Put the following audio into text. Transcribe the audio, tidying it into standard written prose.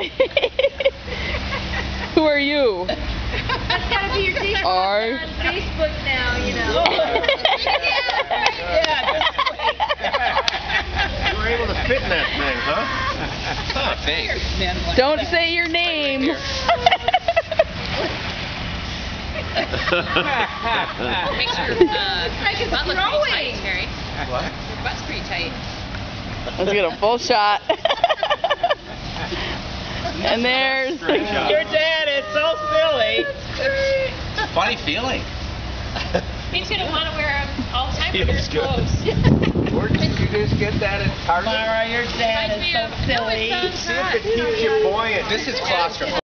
Who are you? That's gotta be your default on Facebook now, you know. You were able to fit in that thing, huh? Huh, thanks. Don't say your name. Make sure your butt looks pretty tight, Terry. What? Your butt's pretty tight. Let's get a full shot. And there's... Your dad is so silly. Funny feeling. He's going to want to wear them all the time for his clothes. Where did you just get that at Target? Mara, your dad is so silly. No, it sounds hot. See if it keeps you buoyant. This is claustrophobic.